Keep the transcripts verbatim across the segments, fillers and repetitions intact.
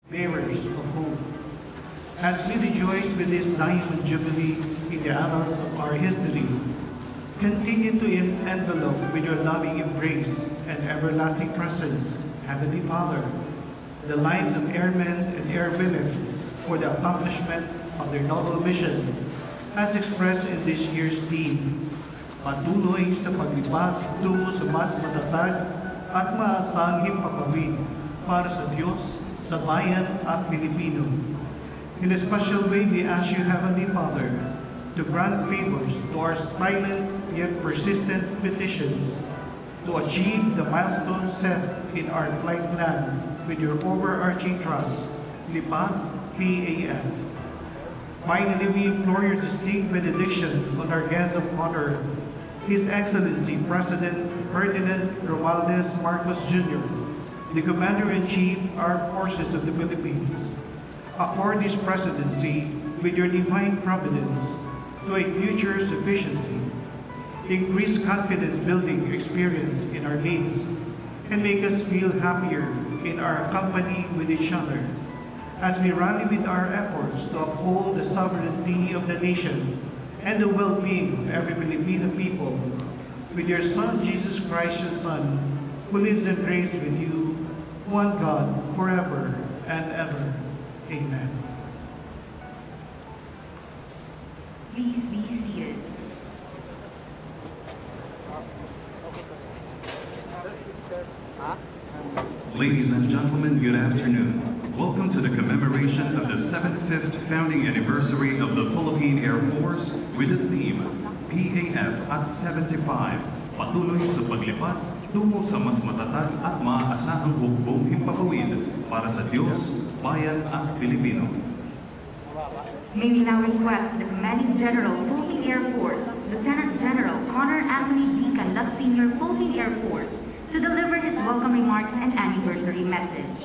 bearers of hope. As we rejoice with this diamond jubilee in the annals of our history, continue to envelop with your loving embrace and everlasting presence, Heavenly Father, the lives of airmen and airwomen for the accomplishment of their noble mission, as expressed in this year's theme, patuloy sa paglipat tungo sa mas matatag at maasang himpapawid para sa Diyos, sa bayan at Pilipino. In a special way, we ask you, Heavenly Father, to grant favors to our silent yet persistent petitions to achieve the milestones set in our flight plan with your overarching trust, Lipat P A F. Finally, we implore your distinct benediction on our guest of honor, His Excellency President Ferdinand Romualdez Marcos Junior, the Commander-in-Chief, Armed Forces of the Philippines. Accord this presidency with your divine providence to a future sufficiency, increase confidence-building experience in our needs, and make us feel happier in our company with each other, as we rally with our efforts to uphold the sovereignty of the nation and the well-being of every Filipino people, with your Son, Jesus Christ, your Son, who lives and reigns with you, one God, forever and ever. Amen. Please be seated. Ladies and gentlemen, good afternoon. Welcome to the commemoration of the seventy-fifth founding anniversary of the Philippine Air Force with the theme, P A F at seventy-five, patuloy sa paglipat tungo sa mas matatag at maaasahang hukbong himpapawid para sa Diyos, bayan at Pilipino. May we now request the Commanding General, Philippine Air Force, Lieutenant General Connor Anthony D. Canlas, Senior, Philippine Air Force, to deliver his welcome remarks and anniversary message.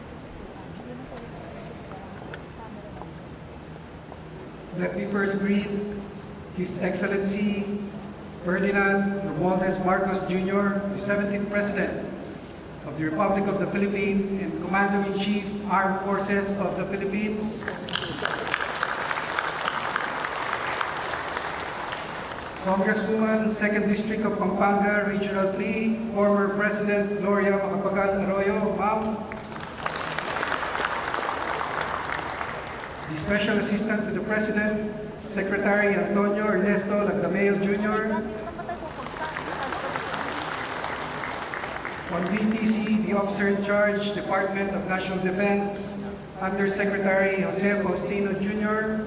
Let me first greet His Excellency Ferdinand Romualdez Marcos Junior, the seventeenth President of the Republic of the Philippines and Commander-in-Chief, Armed Forces of the Philippines. Congresswoman, second District of Pampanga, Regional three, former President Gloria Macapagal Arroyo, ma'am. The Special Assistant to the President, Secretary Antonio Ernesto Lagdameo Junior On B T C, the Officer in Charge, Department of National Defense, Undersecretary Jose Faustino Junior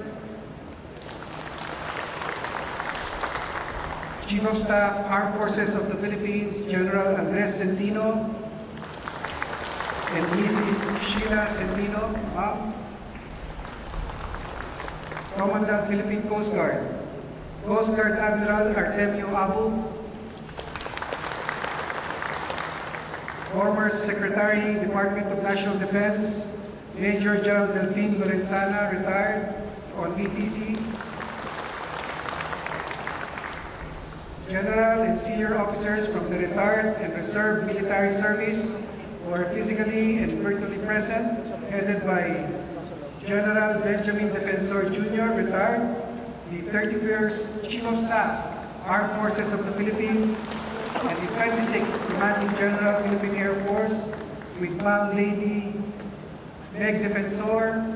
Chief of Staff, Armed Forces of the Philippines, General Andres Centino, and Missus Sheila Centino, ma'am. Commandant Philippine Coast Guard, Coast Guard Admiral Artemio Abu, former Secretary, Department of National Defense, Major General Delphine Lorenzana, retired, on B T C. General and senior officers from the retired and reserve military service who are physically and virtually present, headed by General Benjamin Defensor Junior, retired, the thirty-first Chief of Staff, Armed Forces of the Philippines, and the twenty-sixth Commanding General, Philippine Air Force, with Ma'am Lady Meg Defensor,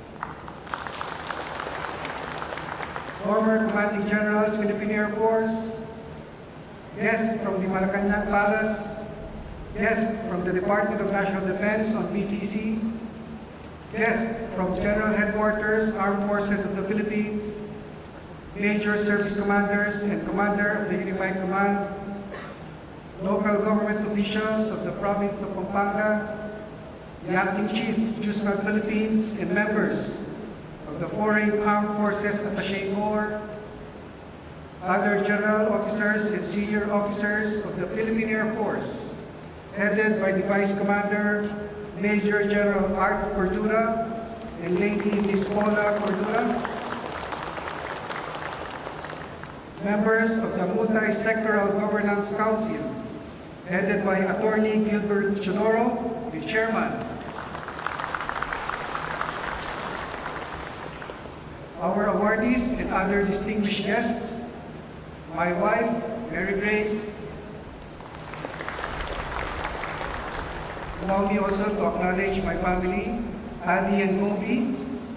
former Commanding Generals, Philippine Air Force, guests from the Malacanang Palace, guests from the Department of National Defense on B T C, guests from General Headquarters, Armed Forces of the Philippines, Major Service Commanders and Commander of the Unified Command, local government officials of the province of Pampanga, the Acting Chief, JUSMAG Philippines, and members of the Foreign Armed Forces Attaché Corps, other general officers and senior officers of the Philippine Air Force, headed by the Vice Commander, Major General Art Cordura and Lady Miss Paula Cordura, members of the Multi-Sectoral Governance Council, headed by Attorney Gilbert Chodoro, the Chairman, our awardees and other distinguished guests, my wife, Mary Grace. Allow me also to acknowledge my family, Adi and Moby,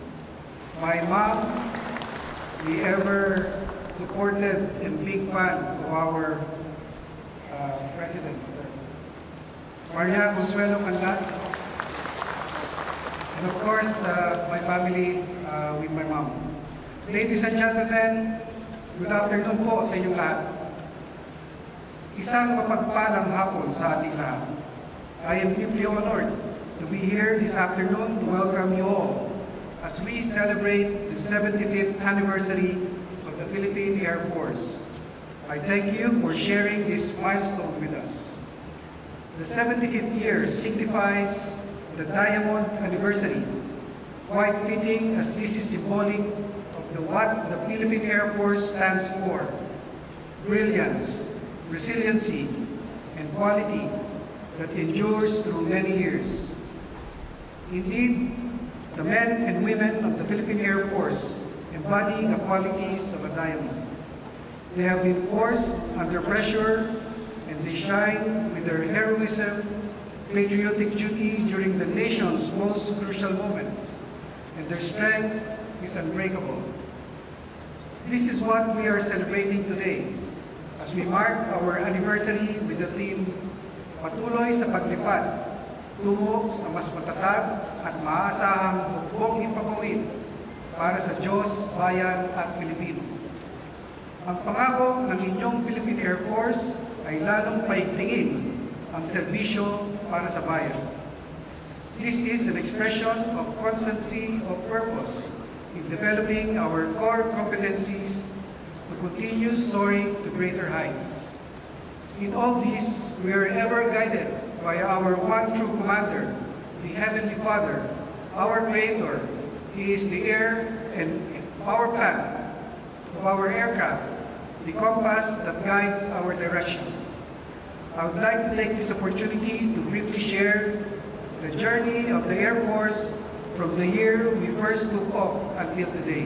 my mom, the ever supported and big fan of our uh, president, Maria Consuelo Canlas, and of course, uh, my family uh, with my mom. Ladies and gentlemen, good afternoon po sa inyong lahat. Isang mapagpalang hapon sa ating lahat. I am deeply honored to be here this afternoon to welcome you all as we celebrate the seventy-fifth anniversary of the Philippine Air Force. I thank you for sharing this milestone with us. The seventy-fifth year signifies the Diamond Anniversary, quite fitting as this is symbolic of the, what the Philippine Air Force stands for: brilliance, resiliency, and quality that endures through many years. Indeed, the men and women of the Philippine Air Force embody the qualities of a diamond. They have been forced under pressure, and they shine with their heroism, patriotic duty during the nation's most crucial moments, and their strength is unbreakable. This is what we are celebrating today as we mark our anniversary with the theme, Patuloy sa Paglipad, tungo sa mas matatag at maasahang hukbong ipapawid para sa Diyos, Bayan at Pilipino. Ang pangako ng inyong Philippine Air Force ay lalong paigtingin ang serbisyo para sa bayan. This is an expression of constancy of purpose in developing our core competencies to continue soaring to greater heights. In all this, we are ever guided by our one true commander, the Heavenly Father, our Creator. He is the air and power plant of our aircraft, the compass that guides our direction. I would like to take this opportunity to briefly share the journey of the Air Force from the year we first took off until today.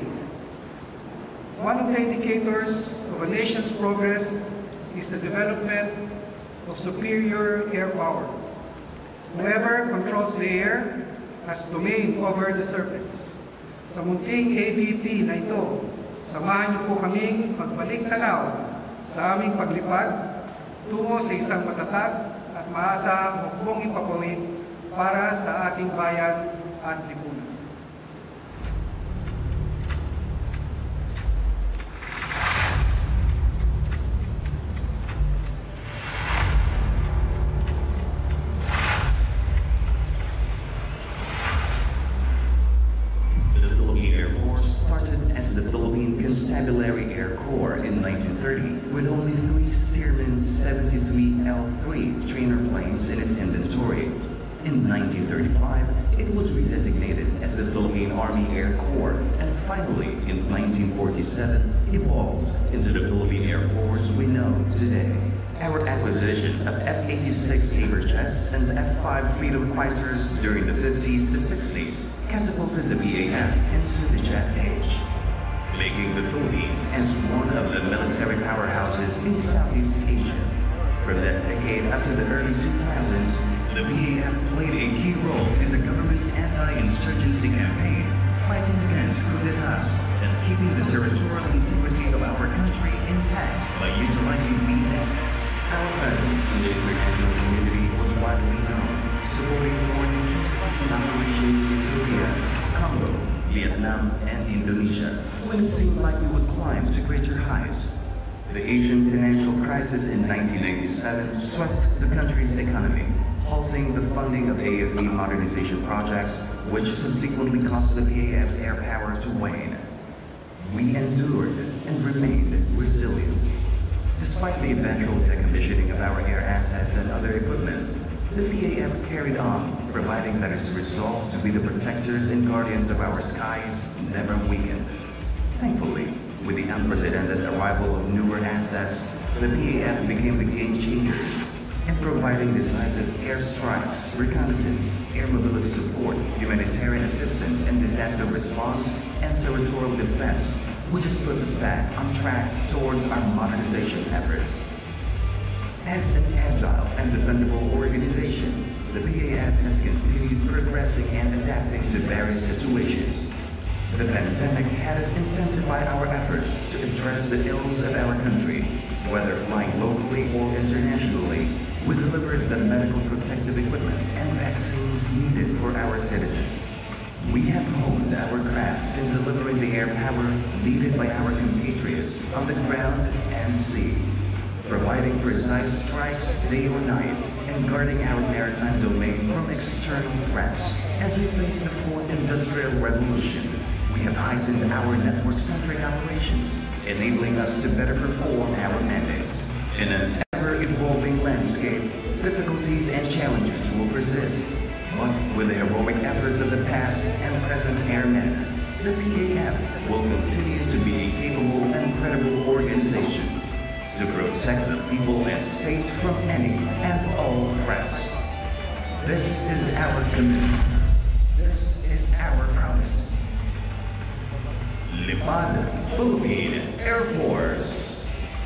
One of the indicators of a nation's progress is the development of superior air power. Whoever controls the air has domain over the surface. Sa munting A V P na ito, samahan niyo po kaming magbalik tanaw sa aming paglipad tungo sa isang matatag at maasahang hukbong ipapawid para sa ating bayan at lipunan. Constabulary Air Corps in nineteen thirty, with only three Stearman seventy-three L three trainer planes in its inventory. In nineteen thirty-five, it was redesignated as the Philippine Army Air Corps, and finally, in nineteen forty-seven, evolved into the Philippine Air Force we know today. Our acquisition of F eighty-six Sabre jets and F five Freedom fighters during the fifties to sixties catapulted the B A F into the jet age, making the Philippines as one of the military powerhouses in Southeast Asia. From that decade up to the early two thousands, the B A F played a key role in the government's anti-insurgency campaign, fighting against coup d'etats and keeping the territorial integrity of our country intact by utilizing these assets. Our presence in the international community was widely known, supporting foreign peacekeeping operations in Korea, Congo, Vietnam, and Indonesia, when it seemed like we would climb to greater heights. The Asian financial crisis in nineteen ninety-seven swept the country's economy, halting the funding of A F E modernization projects, which subsequently caused the P A F's air power to wane. We endured and remained resilient. Despite the eventual decommissioning of our air assets and other equipment, the P A F carried on, providing that its resolve to be the protectors and guardians of our skies never weakened. Thankfully, with the unprecedented arrival of newer assets, the P A F became the game changers in providing decisive air strikes, reconnaissance, air mobility support, humanitarian assistance, and disaster response and territorial defense, which has put us back on track towards our modernization efforts. As an agile and dependable organization, the P A F has continued progressing and adapting to various situations. The pandemic has intensified our efforts to address the ills of our country. Whether flying locally or internationally, we delivered the medical protective equipment and vaccines needed for our citizens. We have honed our craft in delivering the air power needed by our compatriots on the ground and sea, providing precise strikes day or night, and guarding our maritime domain from external threats. As we face the fourth industrial revolution, we have heightened our network-centric operations, enabling us to better perform our mandates. In an ever-evolving landscape, difficulties and challenges will persist. But with the heroic efforts of the past and present airmen, the P A F will continue to be a capable and credible organization to protect the people and state from any and all threats. This is our commitment. This is our promise. Lipad Philippine Air Force.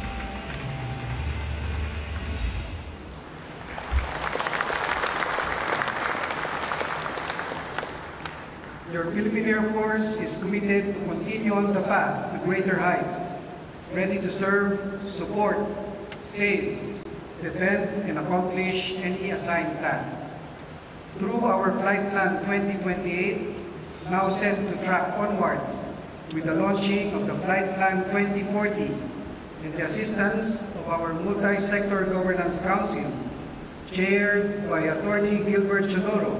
Your Philippine Air Force is committed to continue on the path to greater heights, ready to serve, support, save, defend, and accomplish any assigned task. Through our Flight Plan twenty twenty-eight, now set to track onwards with the launching of the Flight Plan twenty forty and the assistance of our Multi-Sector Governance Council, chaired by Attorney Gilbert Chodoro.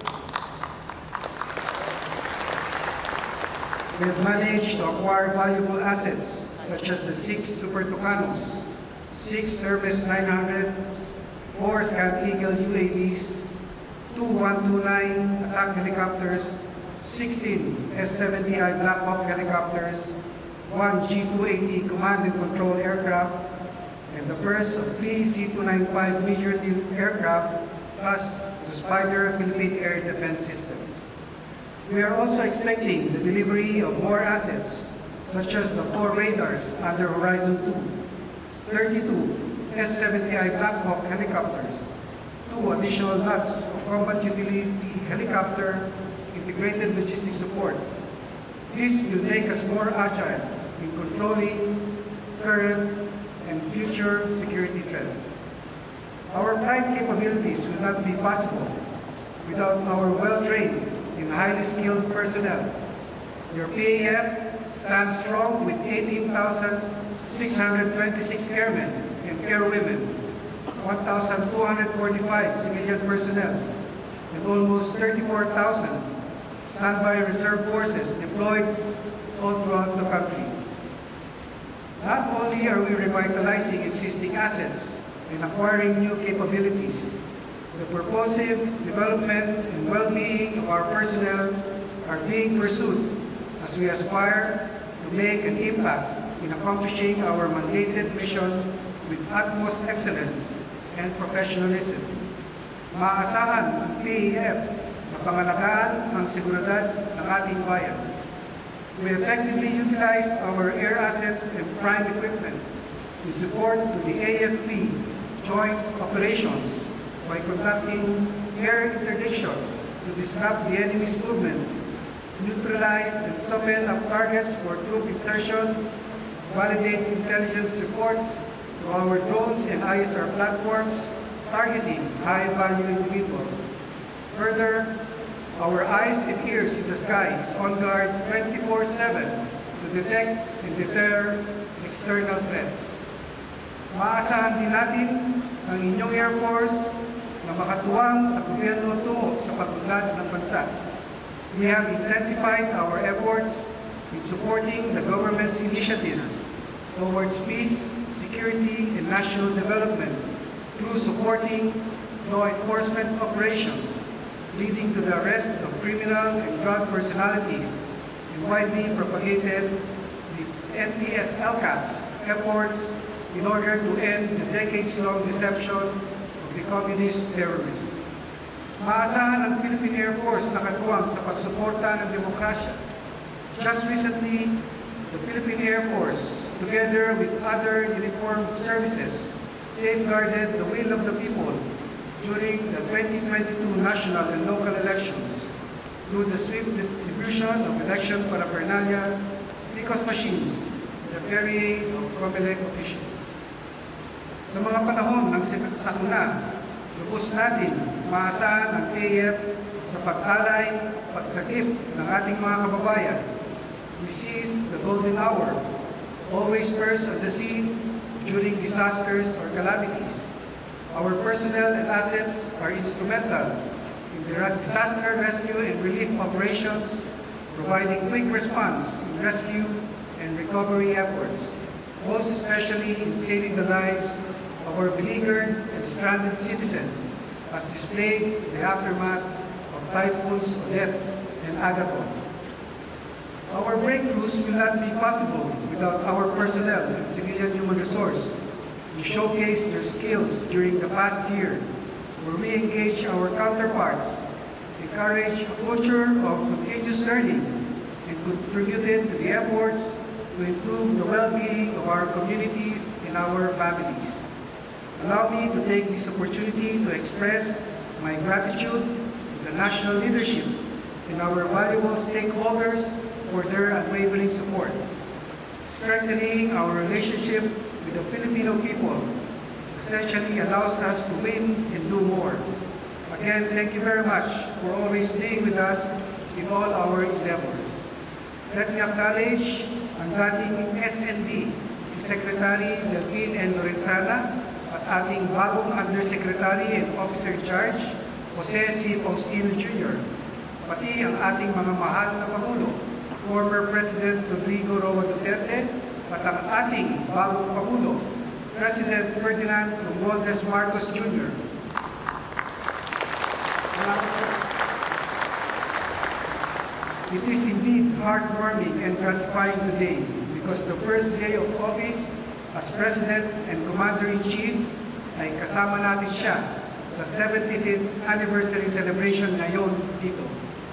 We have managed to acquire valuable assets such as the six Super Tucanos, six Service nine hundred, four Scout Eagle U A Vs, two one twenty-nine attack helicopters, sixteen S seventy I Black Hawk helicopters, one G two eighty command and control aircraft, and the first of three C two ninety-five medium aircraft, plus the Spider Philippine Air Defense System. We are also expecting the delivery of more assets, such as the four radars under Horizon two, thirty-two S seventy I Black Hawk helicopters, two additional lots of combat utility helicopter integrated logistics support. This will make us more agile in controlling current and future security threats. Our prime capabilities will not be possible without our well-trained and highly skilled personnel. Your P A F stands strong with eighteen thousand six hundred twenty-six airmen and airwomen, one thousand two hundred forty-five civilian personnel, and almost thirty-four thousand standby reserve forces deployed all throughout the country. Not only are we revitalizing existing assets and acquiring new capabilities, the purposive development and well-being of our personnel are being pursued as we aspire to make an impact in accomplishing our mandated mission with utmost excellence and professionalism. Maasahan ang P A F na pangalagaan ang seguridad ng ating bayan. We effectively utilized our air assets and prime equipment in support to the A F P joint operations by conducting air interdiction to disrupt the enemy's movement, neutralize and summon up targets for troop insertion, validate intelligence reports to our drones and I S R platforms, targeting high-value individuals. Further, our eyes and ears in the skies on guard twenty-four seven to detect and deter external threats. Maasahan din natin ang inyong Air Force na makatuwang sa gobyerno tungo sa pag-unlad ng bansa. We have intensified our efforts in supporting the government's initiatives towards peace, security, and national development through supporting law enforcement operations, leading to the arrest of criminal and drug personalities, and widely propagated the N T F-LCAS efforts in order to end the decades-long deception of the communist terrorists. Maasahan ang Philippine Air Force na katuwang sa pagsuporta ng demokrasya, Just recently, the Philippine Air Force, together with other uniformed services, safeguarded the will of the people during the twenty twenty-two national and local elections through the swift distribution of election paraphernalia, PCOS machines, the ferrying of COMELEC officials. Sa mga panahon ng sakuna, lubos natin maasahan ang K F sa pag-alay, pagsakip ng ating mga kababayan. We seize the golden hour, always first on the scene during disasters or calamities. Our personnel and assets are instrumental in the disaster rescue and relief operations, providing quick response in rescue and recovery efforts, most especially in saving the lives of our beleaguered and stranded citizens, as displayed in the aftermath of typhoons Odette and Agaton. Our breakthroughs will not be possible without our personnel and civilian human resource. We showcased their skills during the past year, where we engaged our counterparts, encouraged a culture of continuous learning, and contributed to the efforts to improve the well-being of our communities and our families. Allow me to take this opportunity to express my gratitude to the national leadership and our valuable stakeholders for their unwavering support. Strengthening our relationship with the Filipino people essentially allows us to win and do more. Again, thank you very much for always being with us in all our endeavors. Let me acknowledge ang dating S N D, si Secretary Delphine N. Lorenzana, at ating bagong Undersecretary and Officer in Charge, Jose C. Faustino Junior, pati ang ating mga mahal na Pangulo, former President Rodrigo Roa Duterte, at ang ating bagong Pangulo, President Ferdinand Romualdez Marcos Junior It is indeed heartwarming and gratifying today because the first day of office as President and Commander-in-Chief ay kasama natin siya sa seventieth anniversary celebration ngayon dito.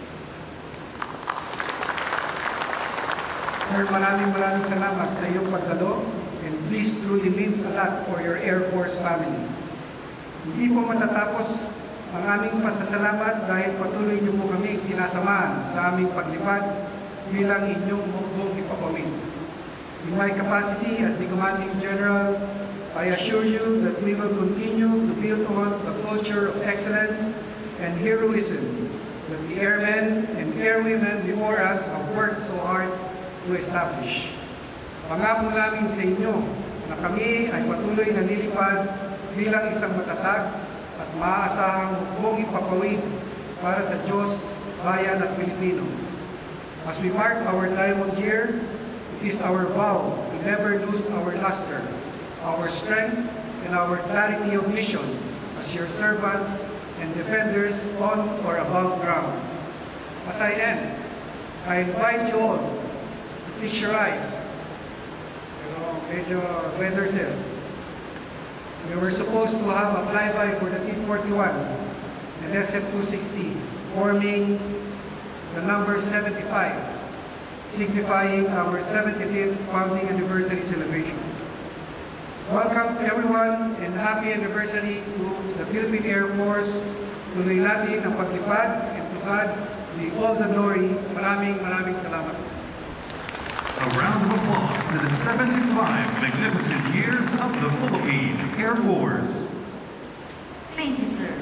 Sir, maraming maraming salamat sa iyong pagdalo, and please truly means a lot for your Air Force family. Hindi po matatapos ang aming pasasalamat dahil patuloy niyo po kami sinasamahan sa aming paglipad bilang inyong hukbong ipapawid. In my capacity as the Commanding General, I assure you that we will continue to build on the culture of excellence and heroism that the airmen and airwomen before us have worked so hard to establish. Pangako namin sa inyo na kami ay patuloy na lilipad bilang isang matatag at maaasahang hukbong ipapawid para sa Diyos, Bayan at Pilipino. As we mark our diamond year, it is our vow to never lose our luster, our strength, and our clarity of mission as your servants and defenders on or above ground. As I end, I invite you all to please your eyes. Pero medyo weather there. We were supposed to have a flyby for the T forty-one and S F two sixty, forming the number seventy-five, signifying our seventieth founding anniversary celebration. Welcome to everyone and happy anniversary to the Philippine Air Force. Tuloy natin ang paglipad and to God be all the glory. Maraming maraming salamat. A round of applause to the seventy-five magnificent years of the Philippine Air Force. Thank you, sir.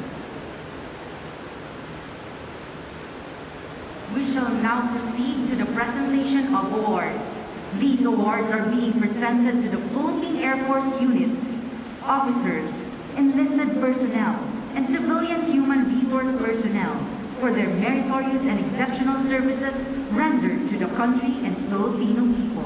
We shall now proceed to the presentation of awards. These awards are being presented to the Philippine Air Force units, officers, enlisted personnel, and civilian human resource personnel for their meritorious and exceptional services rendered to the country and Filipino people.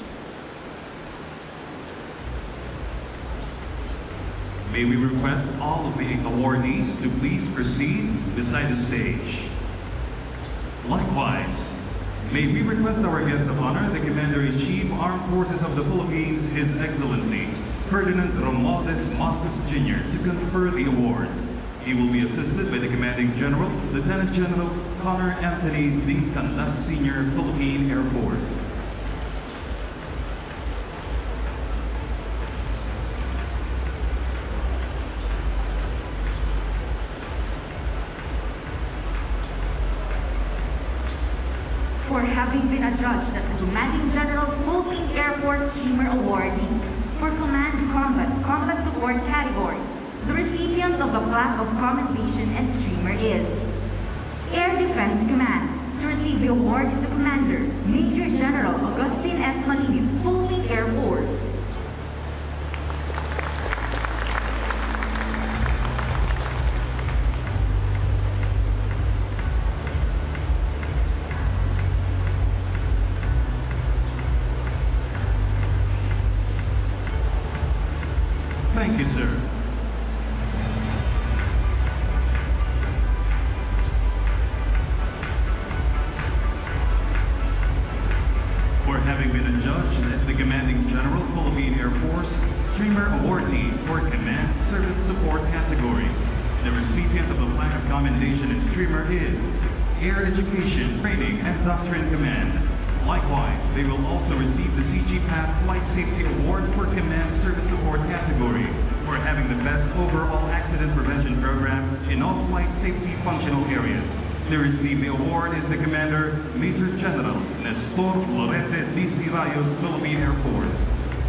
May we request all of the awardees to please proceed beside the stage. Likewise, may we request our guest of honor, the Commander-in-Chief, Armed Forces of the Philippines, His Excellency, Ferdinand Romualdez Marcos Junior, to confer the awards. He will be assisted by the Commanding General, Lieutenant General Connor Anthony D. Canlas, Senior, Philippine Air Force. For having been adjudged as the Commanding General Philippine Air Force Streamer Awardee for Command Combat Combat Support category, the recipient of the plaque of commendation and streamer is Air Defense Command. To receive the award is the Commander, Major General Agustin S. Malini, Philippine Air Force. Thank you, sir. For having been adjudged as the Commanding General, Philippine Air Force, Streamer Awardee for Command Service Support category, the recipient of the plaque of commendation and streamer is Air Education, Training, and Doctrine Command. Likewise, they will also receive the C G P A F Flight Safety Award for Command Service Support category for having the best overall accident prevention program in all flight safety functional areas. To receive the award is the Commander, Major General Nestor Lorete D. C. Rayos, Philippine Air Force.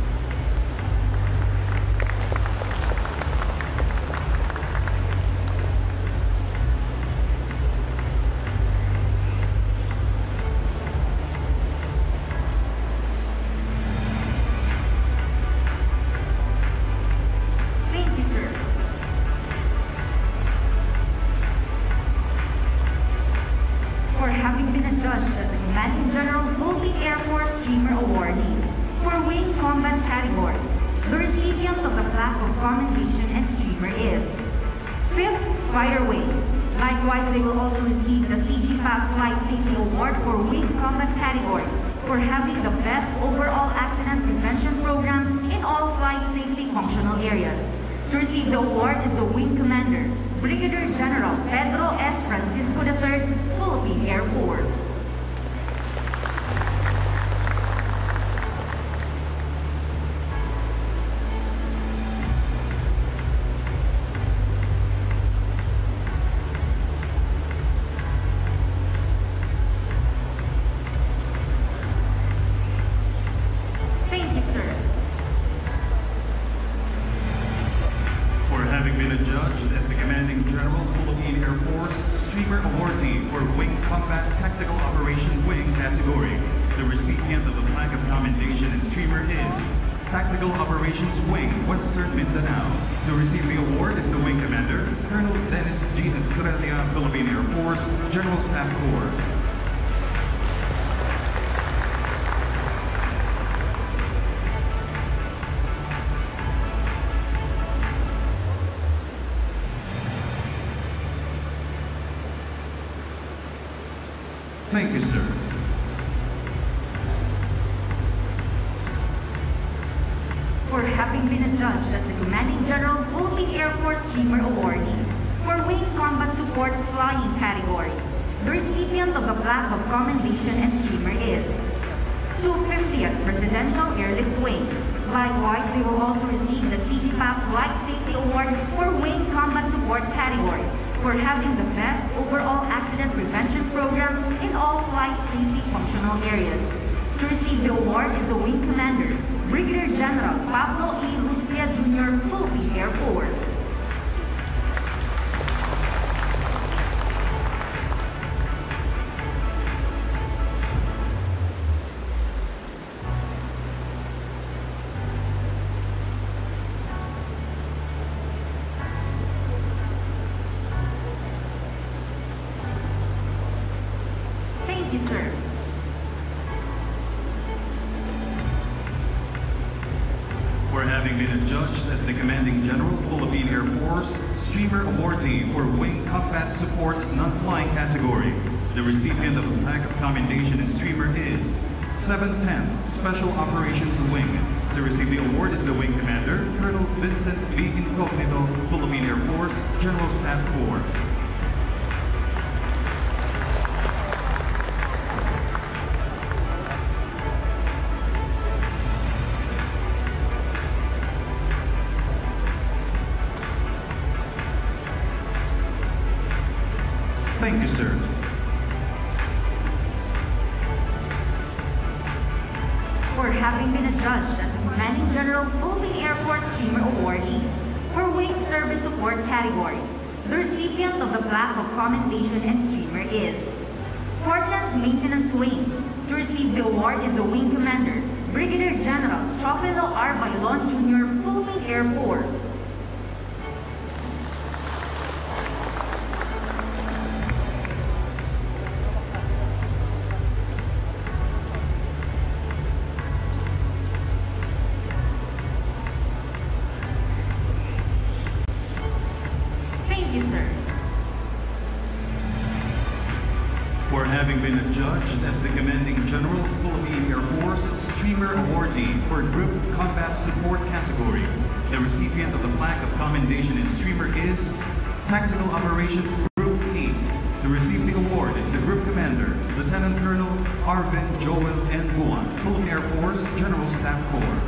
Having been adjudged as the Commanding General Philippine Air Force Streamer Awardee for Wing Combat category, the recipient of the plaque of commendation and streamer is fifth Fighter Wing. Likewise, they will also receive the C G P A F Flight Safety Award for Wing Combat category for having the best overall accident prevention program in all flight safety functional areas. To receive the award is the Wing Commander, Brigadier General Pedro S. Francisco the third, Philippine Air Force. Thank you, sir. For having been adjudged as the Commanding General, Philippine Air Force, Streamer Awardee for Wing Combat Tactical Operation Wing category, the recipient of the plaque of commendation and streamer is Tactical Operations Wing, Western Mindanao. To receive the award is the Wing Commander, Colonel Dennis G. Estrella, Philippine Air Force, General Staff Corps. Thank you, sir. For having been adjudged as the Commanding General Philippine Air Force Streamer Awardee for Wing Combat Support Flying category, the recipient of the plaque of commendation and streamer is two hundred fiftieth Presidential Airlift Wing. Likewise, they will also receive the C G P A F Flight Safety Award for Wing Combat Support category for having the best overall accident prevention program in all flight safety functional areas. To receive the award is the Wing Commander, Brigadier General Pablo E. Lucia Junior, Philippine Air Force. Thank you, sir. For having been adjudged as the Commanding General, Philippine Air Force, Streamer Awardee for Wing Combat Support Non-Flying category, the recipient of the plaque of commendation and streamer is seven ten Special Operations Wing. To to receive the award is the Wing Commander, Colonel Vincent V. Incognito, Philippine Air Force, General Staff Corps. Thank you, sir. For having been adjudged as the Commanding General Philippine Air Force Streamer Awardee for Wing Service Support category, the recipient of the Plaque of Commendation and Streamer is fourteenth Maintenance Wing. To receive the award is the Wing Commander, Brigadier General Teofilo R. Bailon Junior, Philippine Air Force. Thank you, sir. For having been adjudged as the Commanding General Philippine Air Force Streamer Awardee for Group Combat Support category, the recipient of the Plaque of Commendation and Streamer is Tactical Operations Group eight. To receive the award is the Group Commander, Lieutenant Colonel Arvin Joel N. Buan, Philippine Air Force General Staff Corps.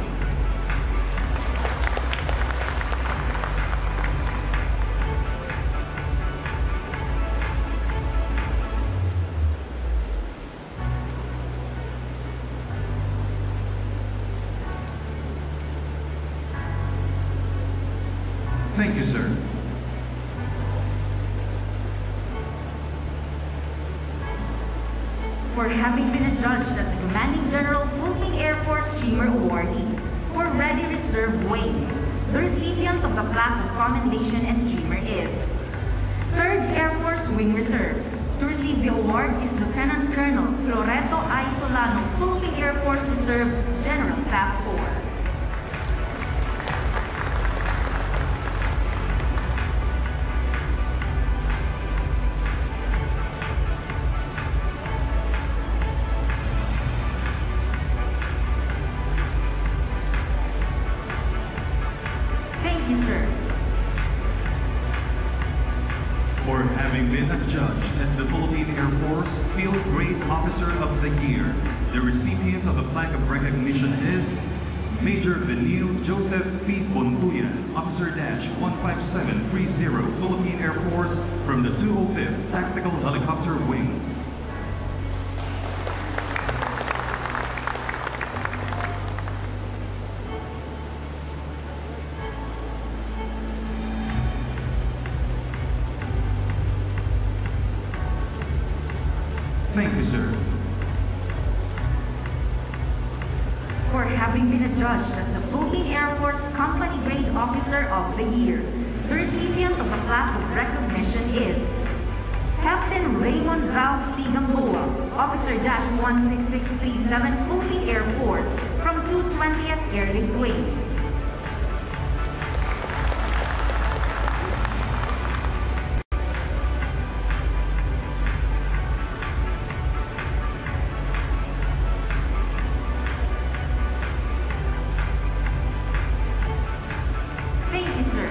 Thank you, sir. For having been adjudged as the Commanding General Philippine Air Force Streamer Awardee for Ready Reserve Wing, the recipient of the Plaque of Commendation and Streamer is third Air Force Wing Reserve. To receive the award is Lieutenant Colonel Floreto I. Solano, Philippine Air Force Reserve General Staff Corps. Thank you, sir. For having been adjudged as the Philippine Air Force Field Grade Officer of the Year, the recipient of the Plaque of Recognition is Major Benil Joseph P. Bontuyan, Officer Dash one five seven three zero, Philippine Air Force from the two oh fifth Tactical Helicopter Wing. Thank you, sir. For having been adjudged as the Philippine Air Force Company Grade Officer of the Year, the recipient of the Plaque of Recognition is Captain Raymond Ralph C. Gamboa, Officer Dash one six six three seven, Philippine Air Force from two twentieth Airlift Wing. Thank you, sir.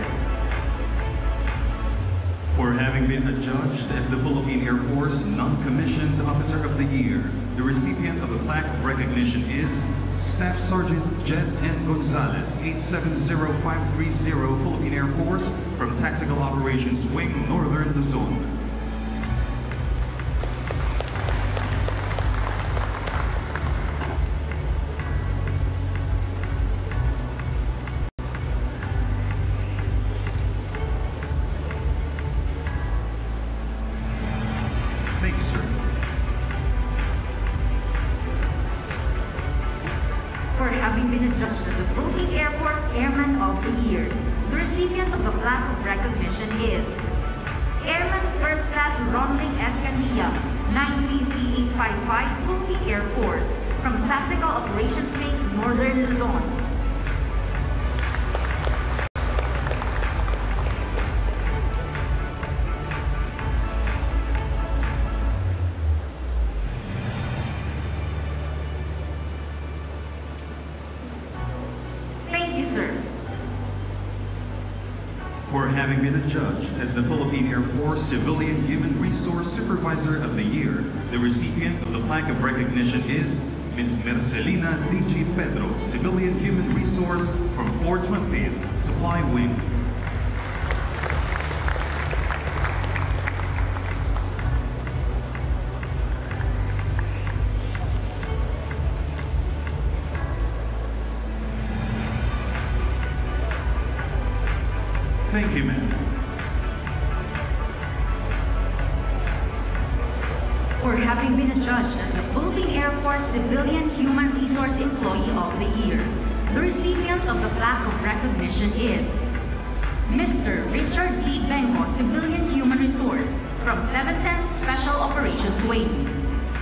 For having been adjudged as the Philippine Air Force Non-Commissioned Officer of the Year, the recipient of the Plaque of Recognition is Staff Sergeant Jet N. Gonzalez, eight seven zero five three zero, Philippine Air Force from Tactical Operations Wing, Northern Luzon. Thank you, sir. For having been adjudged as the Philippine Air Force Airman of the Year, the recipient of the Plaque of Recognition is Airman First Class Ronling Escandilla, nine three C eight five five, Philippine Air Force from Tactical Operations Wing, Northern Luzon. For having been adjudged as the Philippine Air Force Civilian Human Resource Supervisor of the Year, the recipient of the plaque of recognition is Miz Mercelina D G Pedro, Civilian Human Resource from four twentieth Supply Wing. Thank you, ma'am. For having been adjudged as the Philippine Air Force Civilian Human Resource Employee of the Year, the recipient of the plaque of recognition is Mister Richard C. Bengo, Civilian Human Resource from seventh tenth Special Operations Wing.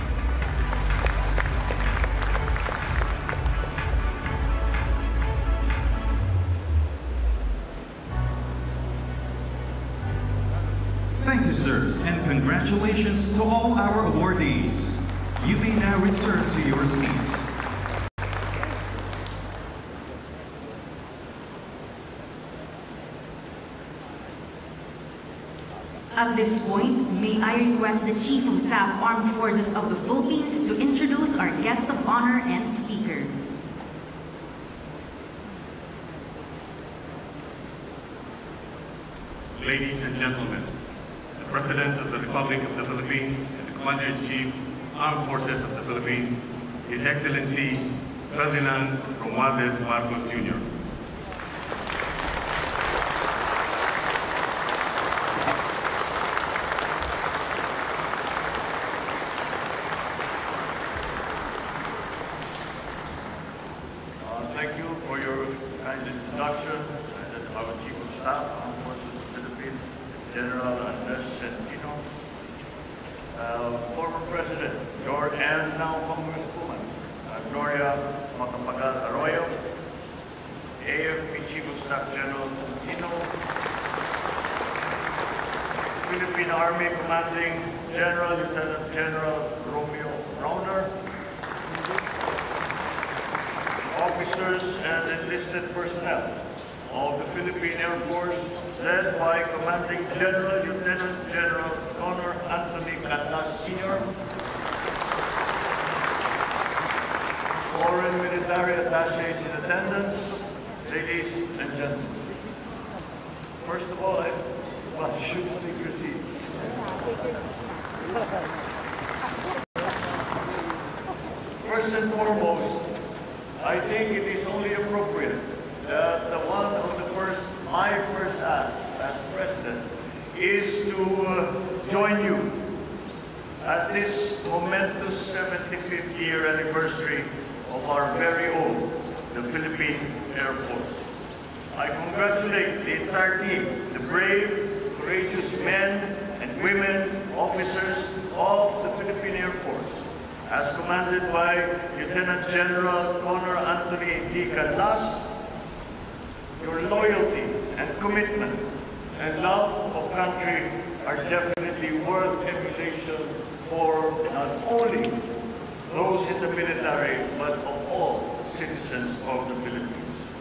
Thank you, sirs, and congratulations to all our awardees. You may now return to your seats. At this point, may I request the Chief of Staff Armed Forces of the Philippines to introduce our guest of honor and speaker. Ladies and gentlemen, the President of the Republic of the Philippines and the Commander-in-Chief, Armed Forces of the Philippines, His Excellency Ferdinand Romualdez Marcos Junior Uh, thank you for your kind introduction, and our Chief of Staff, Armed Forces of the Philippines, General Andres Centino, uh, former President George and now Congresswoman uh, Gloria Macapagal Arroyo, A F P Chief of Staff General Centino, Philippine Army Commanding General Lieutenant General Romeo Browner, officers and enlisted personnel of the Philippine Air Force, led by Commanding General Lieutenant General Connor Anthony Canlas Senior, foreign military attaches in attendance, ladies and gentlemen. First of all, I must should take your seats. First and foremost, I think it is only appropriate that the one of the first, my first ask as President is to uh, join you at this momentous seventy-fifth year anniversary of our very own, the Philippine Air Force. I congratulate the entire team, the brave, courageous men and women, officers of the Philippine Air Force, as commanded by Lieutenant General Connor Anthony D. Canlas. Your loyalty and commitment and love of country are definitely worth emulation for not only those in the military, but of all citizens of the Philippines.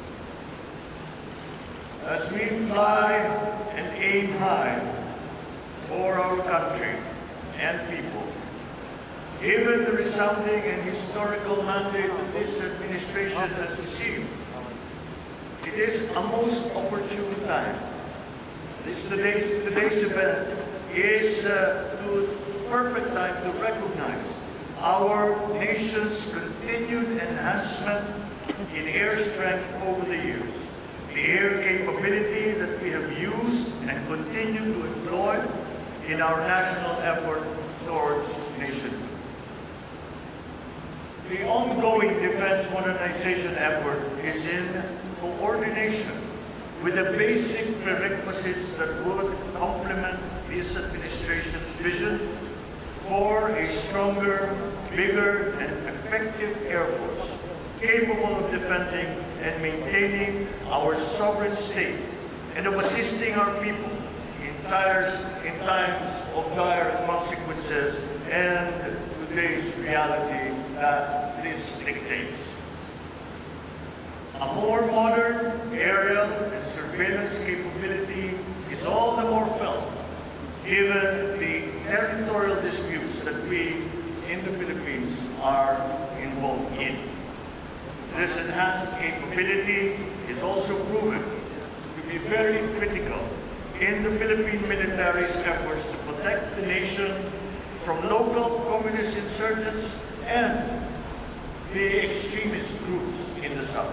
As we fly and aim high for our country and people, given the resounding and historical mandate that this administration has received, it is a most opportune time. This today's, today's event is uh, the perfect time to recognize our nation's continued enhancement in air strength over the years, the air capability that we have used and continue to employ in our national effort towards nationhood. The ongoing defense modernization effort is in coordination with the basic prerequisites that would complement this administration's vision for a stronger, bigger, and effective Air Force, capable of defending and maintaining our sovereign state and of assisting our people in, tires, in times of dire consequences and today's reality that this dictates. A more modern aerial and surveillance capability given the territorial disputes that we in the Philippines are involved in. This enhanced capability is also proven to be very critical in the Philippine military's efforts to protect the nation from local communist insurgents and the extremist groups in the south.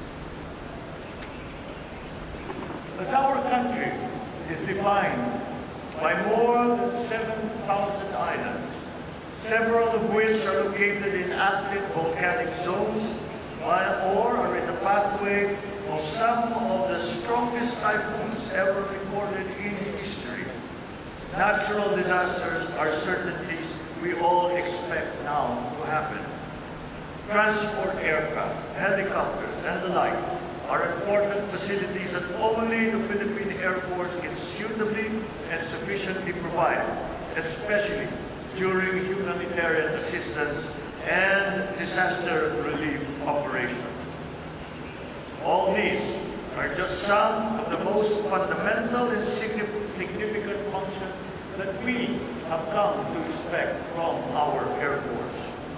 As our country is defined by more than seven thousand islands, several of which are located in active volcanic zones or are in the pathway of some of the strongest typhoons ever recorded in history. Natural disasters are certainties we all expect now to happen. Transport aircraft, helicopters, and the like are important facilities that only the Philippine Air Force can suitably and sufficiently provide, especially during humanitarian assistance and disaster relief operations. All these are just some of the most fundamental and significant functions that we have come to expect from our Air Force.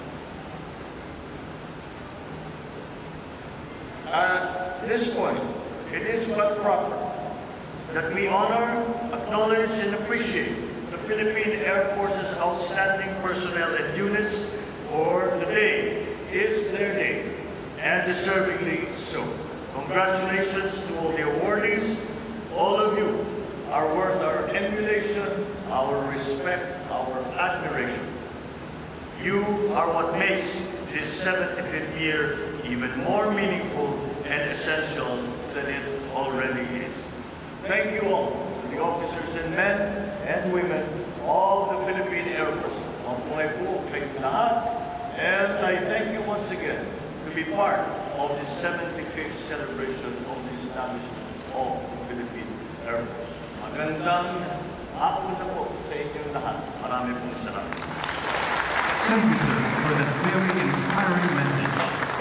At this point, it is but proper that we honor, acknowledge, and appreciate the Philippine Air Force's outstanding personnel and units, for the day is their day, and deservingly so. Congratulations to all the awardees. All of you are worth our emulation, our respect, our admiration. You are what makes this seventy-fifth year even more meaningful and essential than it already is. Thank you all, to the officers and men and women of the Philippine Air Force. Mabuhay po kayong lahat. And I thank you once again to be part of the seventy-fifth celebration of the establishment of the Philippine Air Force. Magandang hapon na po sa inyong lahat. Marami pong salamat. Thank you, sir, for that very inspiring message.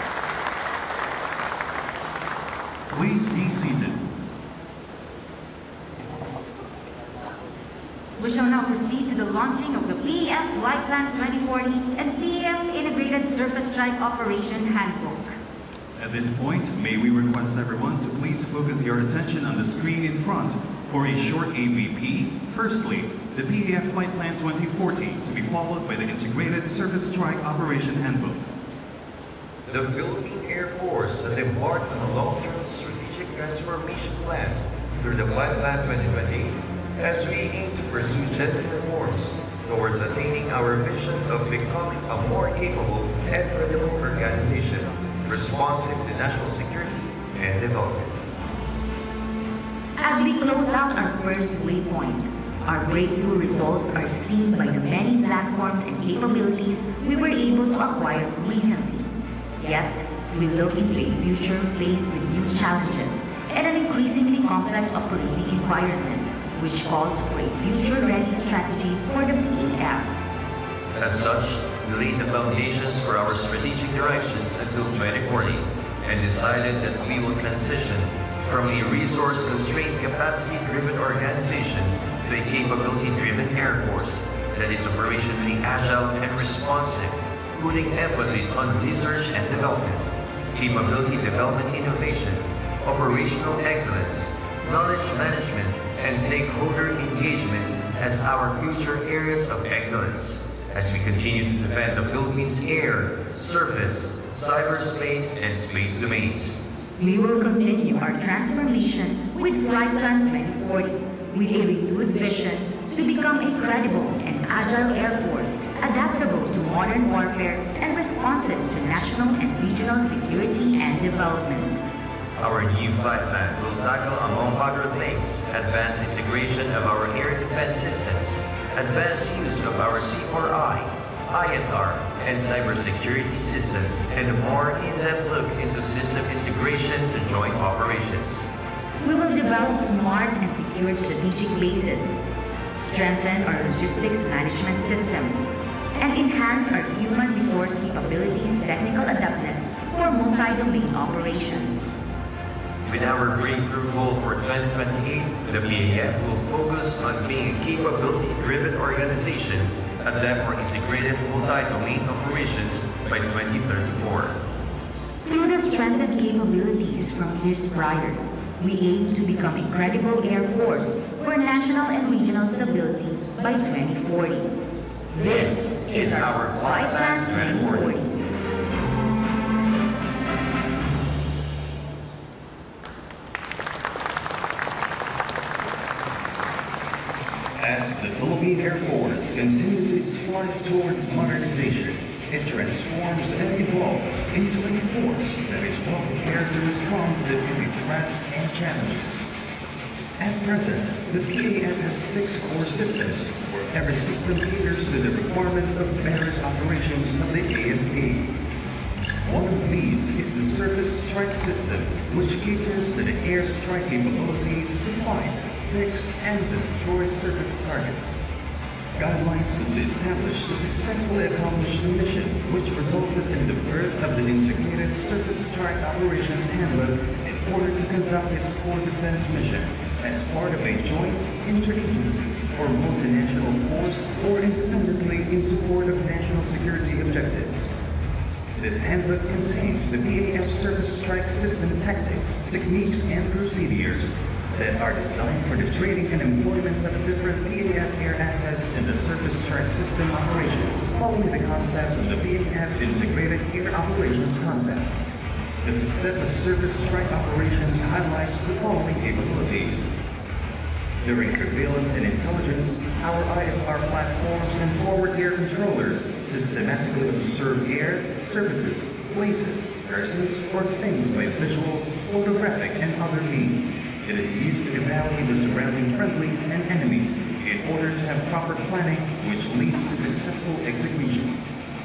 Please be seated. We shall now proceed to the launching of the P A F Flight Plan twenty forty and P A F Integrated Surface Strike Operation Handbook. At this point, may we request everyone to please focus your attention on the screen in front for a short A V P. Firstly, the P A F Flight Plan twenty forty, to be followed by the Integrated Surface Strike Operation Handbook. The Philippine Air Force has embarked on a long-term strategic transformation plan through the Flight Plan twenty twenty as we aim to pursue gender reforms towards attaining our mission of becoming a more capable and credible organization responsive to national security and development. As we close out our first waypoint, our breakthrough results are seen by the many platforms and capabilities we were able to acquire recently. Yet, we look into a future faced with new challenges and an increasingly complex operating environment, which calls for a future-ready strategy for the P A F. As such, we laid the foundations for our strategic directions until twenty forty and decided that we will transition from a resource-constrained, capacity-driven organization to a capability-driven Air Force that is operationally agile and responsive, putting emphasis on research and development, capability development innovation, operational excellence, knowledge management, and stakeholder engagement as our future areas of excellence, as we continue to defend the Philippines' air, surface, cyberspace, and space domains. We will continue our transformation with Flight Plan twenty forty, with a renewed vision to become a credible and agile Air Force, adaptable to modern warfare and responsive to national and regional security and development. Our new flight plan will tackle, among other things, advanced integration of our air defense systems, advanced use of our C four I, I S R, and cybersecurity systems, and a more in-depth look into system integration to joint operations. We will develop smart and secure strategic bases, strengthen our logistics management systems, and enhance our human resource capabilities technical adaptness for multi-domain operations. With our breakthrough goal for twenty twenty-eight, the P A F will focus on being a capability-driven organization adapt for integrated multi-domain operations by twenty thirty-four. Through the strengthened capabilities from years prior, we aim to become a credible air force for national and regional stability by twenty forty. This is our Flight Plan twenty forty. As the Philippine Air Force continues its flight towards modernization, it transforms and evolves into a force that is well prepared to respond to any threats and challenges. At present, the P A F has six core systems, where every system caters to the requirements of various operations of the A F P. One of these is the Surface Strike System, which caters to the air strike capabilities to find, fix, and destroy surface targets. Guidelines to be established to successfully accomplish the mission, which resulted in the birth of the Integrated Surface Strike Operations Handbook in order to conduct its core defense mission as part of a joint, interagency, or multinational force or independently in support of national security objectives. This handbook contains the P A F Surface Strike System tactics, techniques, and procedures that are designed for the training and employment of different P A F air assets in the Surface Strike System operations, following the concept of the P A F Integrated Air Operations concept. The set of Surface Strike operations highlights the following capabilities. During surveillance and intelligence, our I S R platforms and forward air controllers systematically observe air, surfaces, places, persons, or things by visual, photographic, and other means. It is used to evaluate the surrounding friendlies and enemies in order to have proper planning, which leads to successful execution.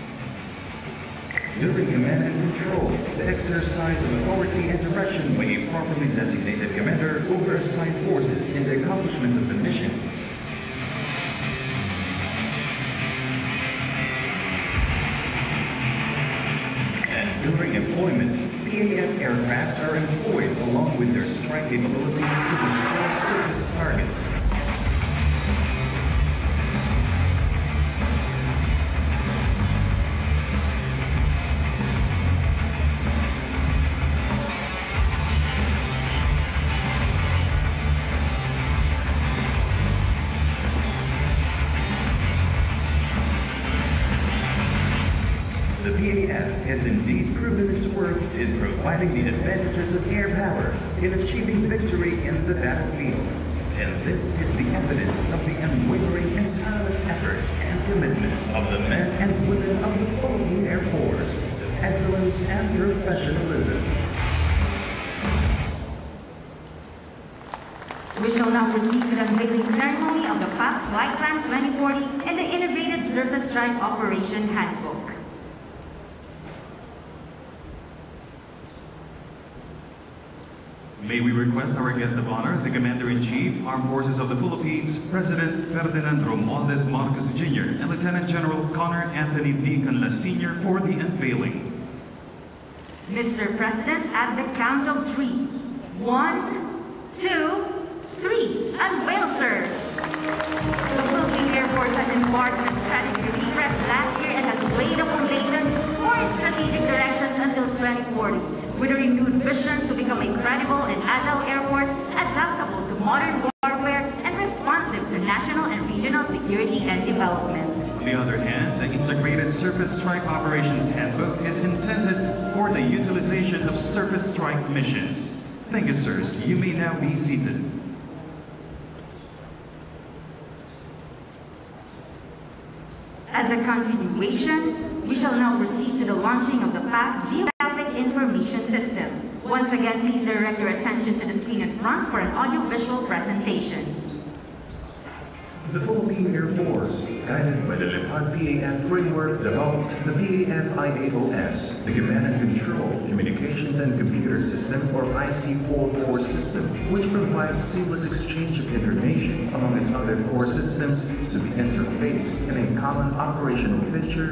During command and control, the exercise of authority and direction by a properly designated commander over assigned forces in the accomplishment of the mission. And during employment, P A F aircraft are employed along with their strike capabilities to destroy surface targets. The P A F has indeed proven its worth in providing the advantages of air power in achieving victory in the battlefield. And this is the evidence of the unwavering and tireless efforts and commitment of the men and women of the Philippine Air Force to excellence and professionalism. We shall now proceed to the unveiling ceremony of the P A F Flight Plan twenty forty and the Integrated Surface Strike Operation Handbook. May we request our guest of honor, the Commander-in-Chief, Armed Forces of the Philippines, President Ferdinand Romualdez Marcos Junior and Lieutenant General Connor Anthony D. Canlas Senior for the unveiling. Mister President, at the count of three. One, two, three. Unveil, sir. The Philippine Air Force has embarked on a strategic refresh last year and has laid a foundation for its strategic directions until twenty forty. With a renewed vision to become a credible and agile air force, adaptable to modern warfare, and responsive to national and regional security and development. On the other hand, the Integrated Surface Strike Operations Handbook is intended for the utilization of surface strike missions. Thank you, sirs. You may now be seated. As a continuation, we shall now proceed to the launching of the P A F Geographic Information System. Once again, please direct your attention to the screen in front for an audio-visual presentation. The Philippine Air Force, guided by the Lepad P A F framework, developed the P A F I A O S, the Command and Control, Communications and Computer System, or I C four core system, which provides seamless exchange of information among its other core systems to be interfaced in a common operational feature to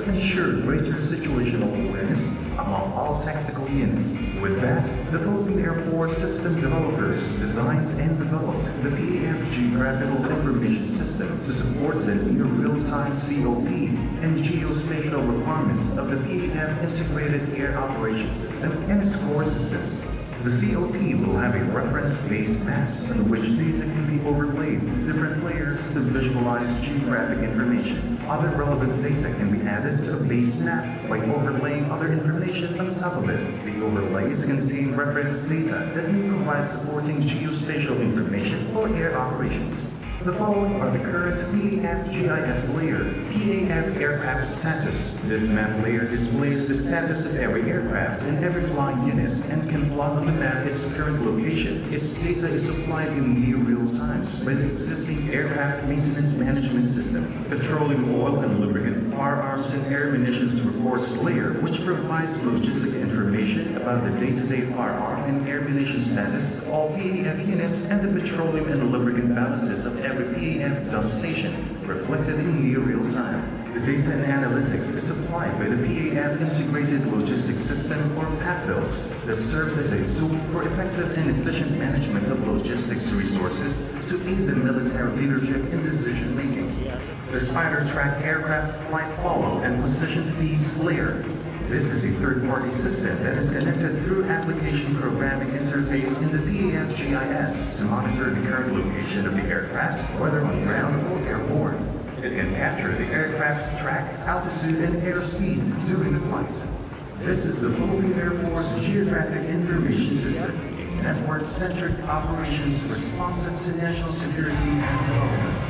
to ensure greater situational awareness among all tactical units. With that, the Philippine Air Force system developers designed and developed the P A F Geographical Information System to support the near real-time C O P and geospatial requirements of the P A F Integrated Air Operations System and its core systems. The C O P will have a reference-based maps on which data can be overlaid to different layers to visualize geographic information. Other relevant data can be added to a base map by overlaying other information on top of it. The overlays contain reference data that may provide supporting geospatial information for air operations. The following are the current P A F G I S layer, P A F aircraft status. This map layer displays the status of every aircraft and every flying unit and can plot on the map its current location. Its data is supplied in near real time by the existing aircraft maintenance management system. Petroleum, oil, and lubricant, firearms, and air munitions reports layer, which provides logistic information about the day-to-day firearm and air munition status of all P A F units and the petroleum and lubricant balances of every P A F dump station, reflected in near real time. The data and analytics is supplied by the P A F Integrated Logistics System, or PAFLOS, that serves as a tool for effective and efficient management of logistics resources to aid the military leadership in decision-making. The Spider Track aircraft flight follow and position feeds layer. This is a third-party system that is connected through application programming interface in the P A F G I S to monitor the current location of the aircraft, whether on ground or airborne. It can capture the aircraft's track, altitude, and airspeed during the flight. This is the Philippine Air Force Geographic Information System, a network-centric operations responsive to national security and development.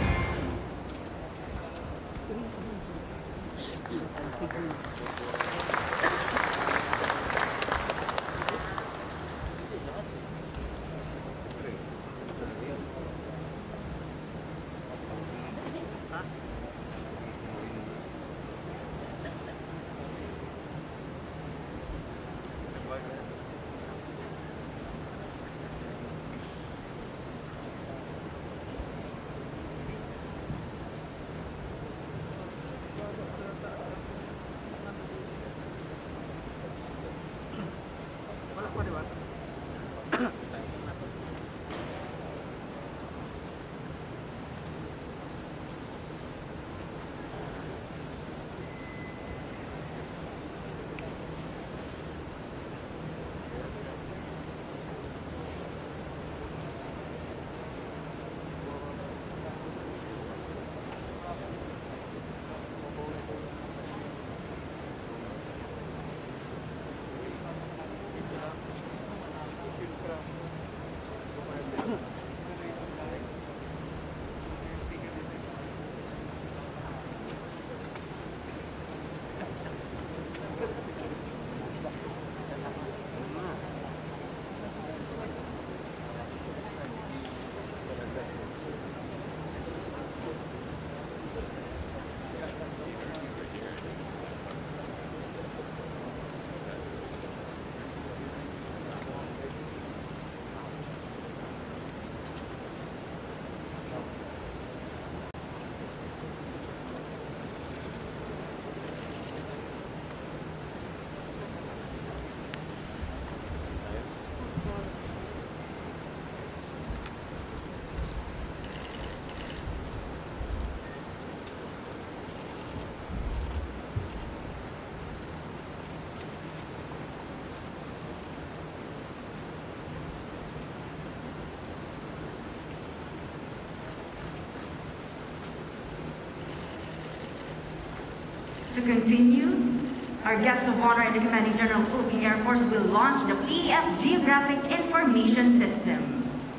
To continue, our guest of honor in the Commanding General of the Philippine Air Force will launch the P A F Geographic Information System.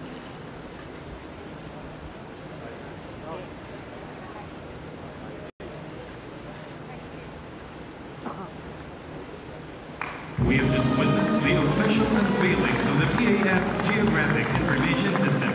We have just witnessed the official unveiling of the P A F Geographic Information System.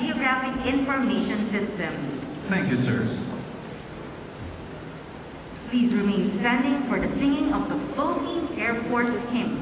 Geographic Information System. Thank you, sirs. Please remain standing for the singing of the Philippine Air Force hymn.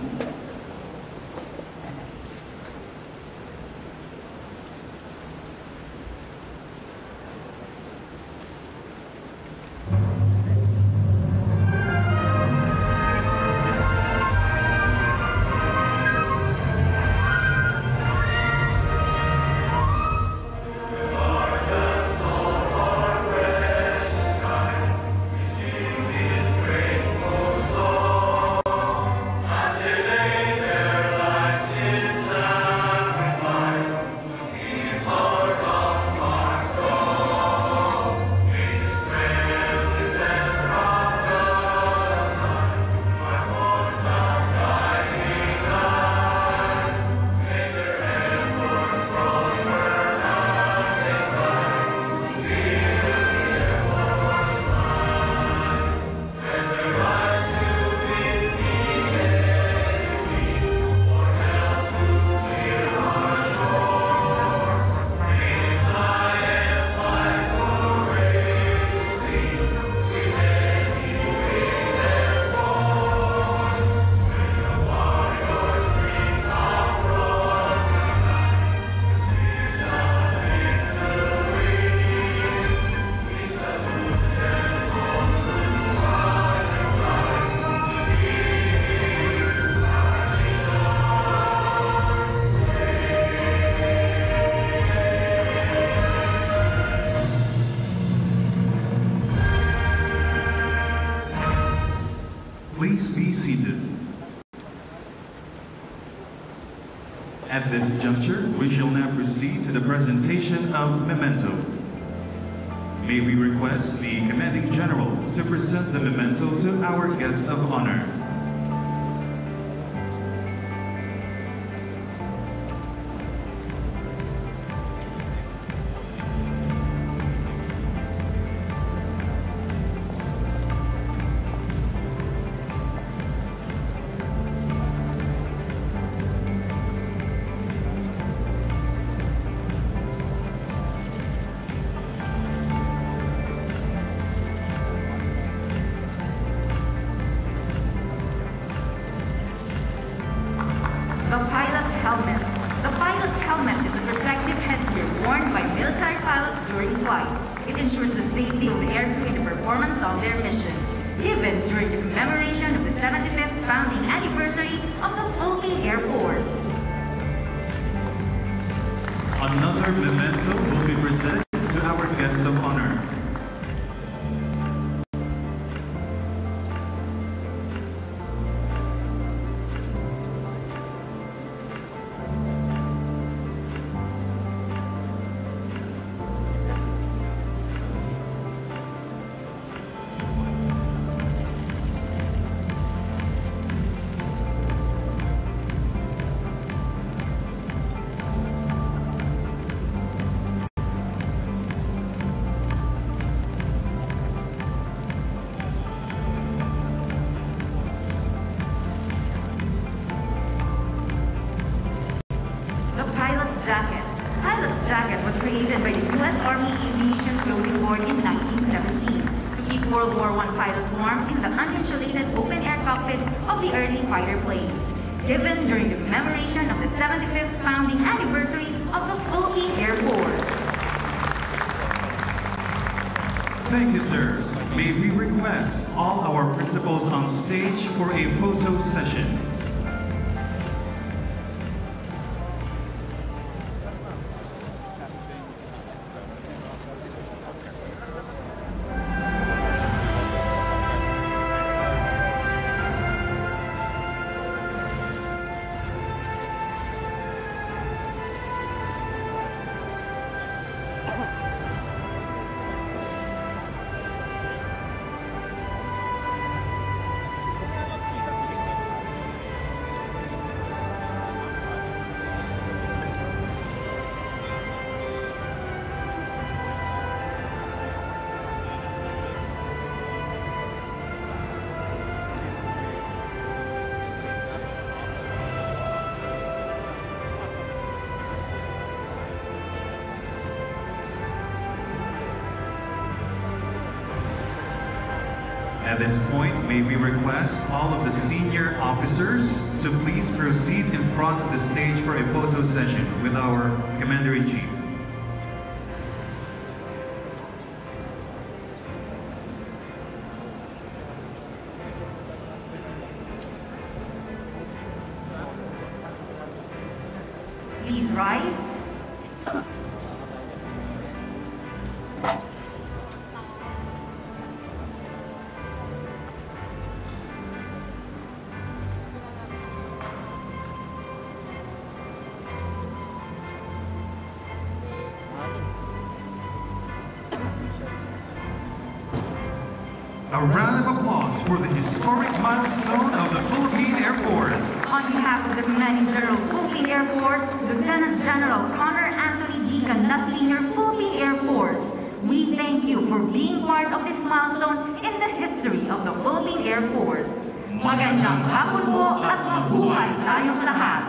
Please be seated. At this juncture, we shall now proceed to the presentation of memento. May we request the Commanding General to present the memento to our guest of honor. The pilot's helmet. The pilot's helmet is a protective headgear worn by military pilots during flight. It ensures the safety of the aircrew in the performance of their mission. Given during the commemoration of the seventy-fifth founding anniversary of the Philippine Air Force. Another memento will be presented to our guest of honor. Jacket. Pilot's jacket was created by the U S Army Aviation Clothing Board in nineteen seventeen to keep World War One pilots warm in the uninsulated open-air cockpits of the early fighter planes. Given during the commemoration of the seventy-fifth founding anniversary of the Philippine Air Force. Thank you, sirs. May we request all our principals on stage for a photo session. At this point, may we request all of the senior officers to please proceed in front of the stage for a photo session with our Commander-in-Chief. Please rise. A round of applause for the historic milestone of the Philippine Air Force. On behalf of the Commanding General, Philippine Air Force, Lieutenant General Connor Anthony D. Canlas, Senior, Philippine Air Force, we thank you for being part of this milestone in the history of the Philippine Air Force. Magandang hapon po at mabuhay tayong lahat.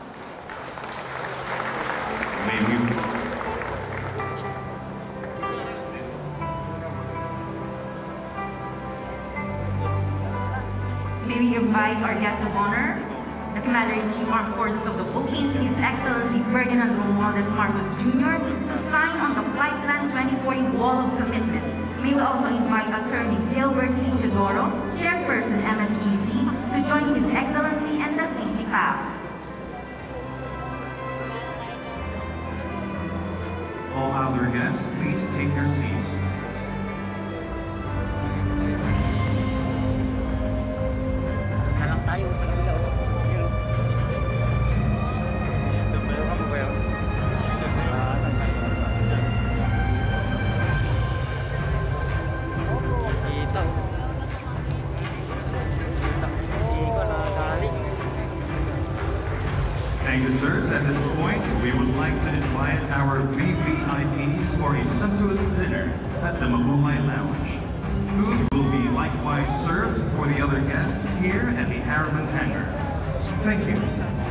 May we May we invite our guest of honor, the Commander-in-Chief Armed Forces of the Philippines, His Excellency Ferdinand Romualdez Marcos Junior, to sign on the Flight Plan twenty forty Wall of Commitment. May we also invite Attorney Gilbert C. Chidoro, Chairperson M S G C, to join His Excellency and the C G P A F. all other guests, please take your seats. Thank you, sirs. At this point, we would like to invite our V V I Ps for a sumptuous dinner at the Mabuhay Lounge. Food will be likewise served for the other guests here at the Harriman Hangar. Thank you.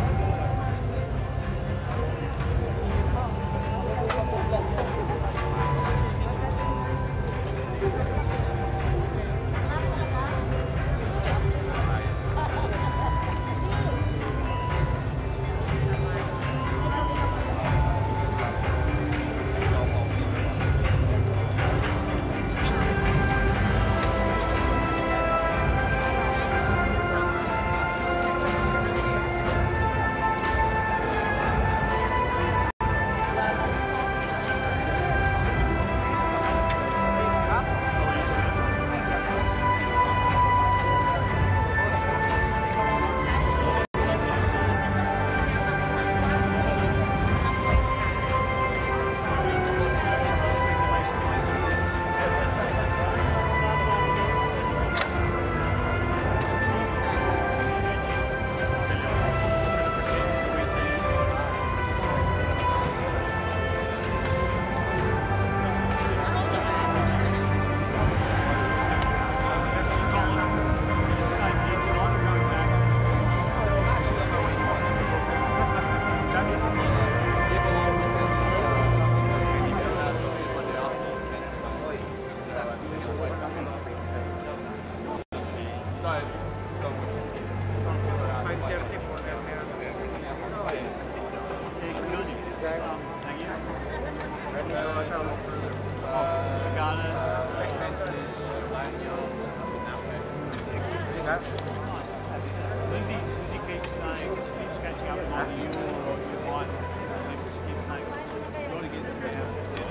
Lizzie, Lizzie keeps saying, she keeps catching up on you or your wife. She keeps saying, you've got to get them down.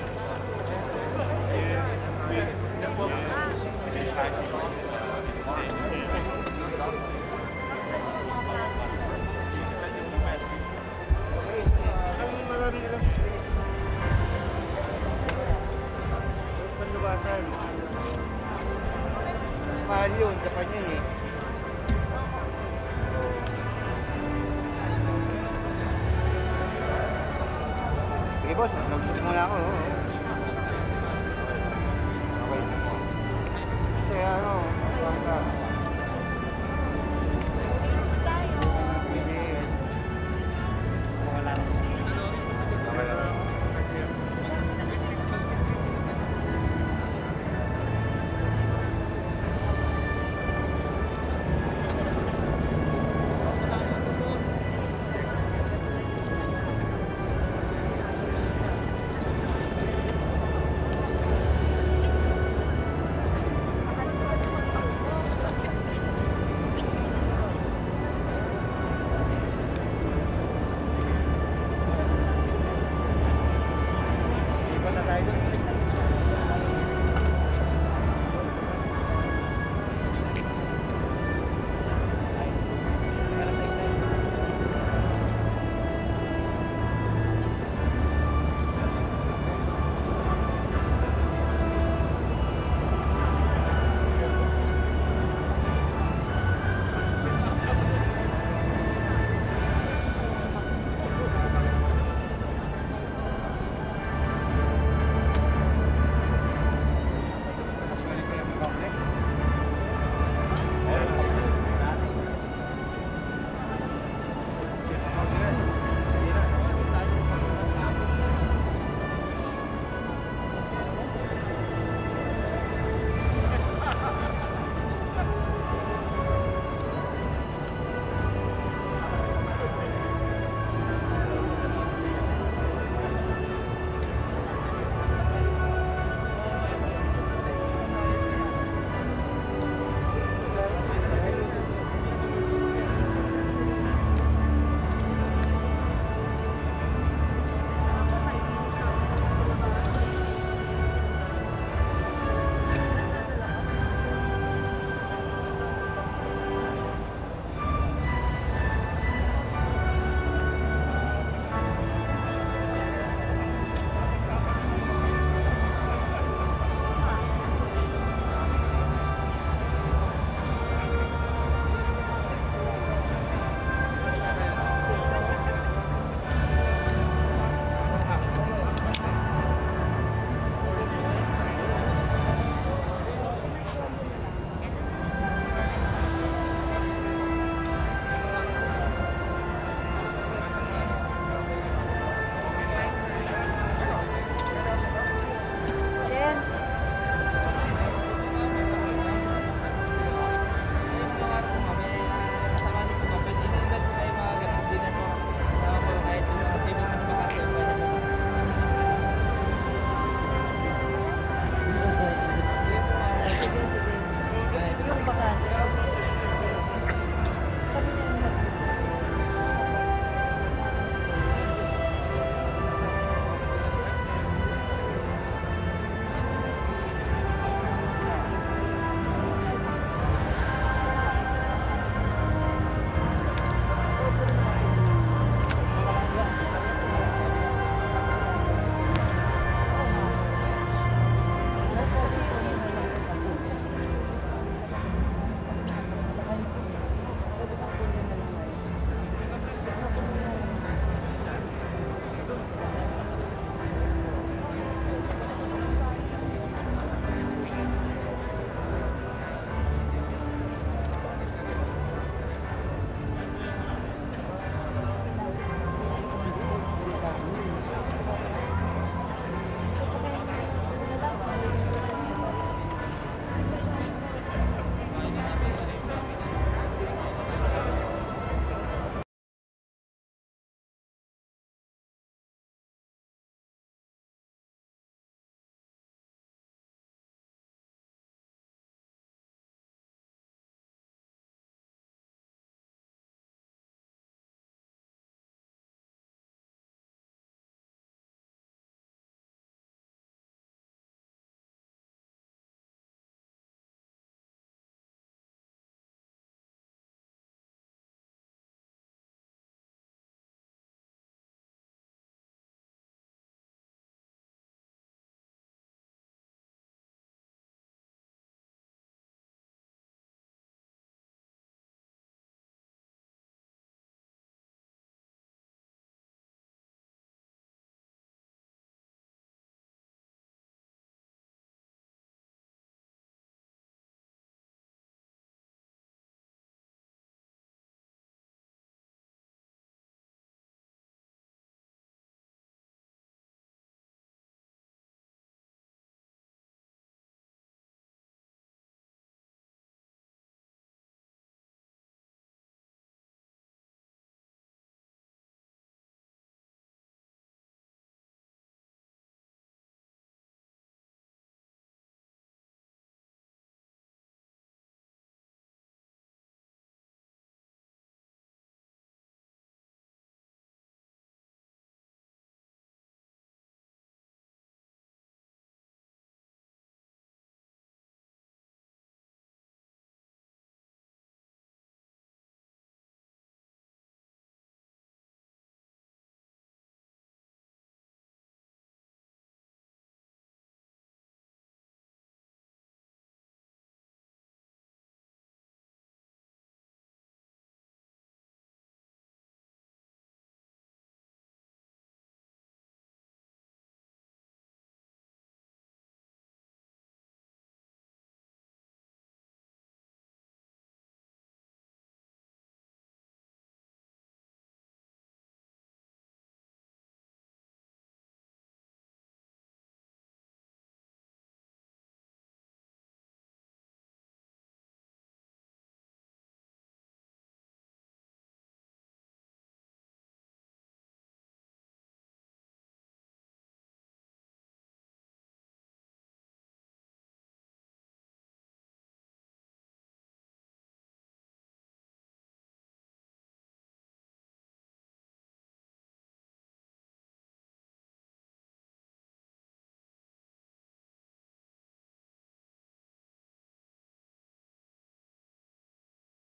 Yeah, yeah, yeah. She's finished packing. Terus pendubasan. Mahal yun, Japan yun eh. Sige boss, nag-shoot muna ako.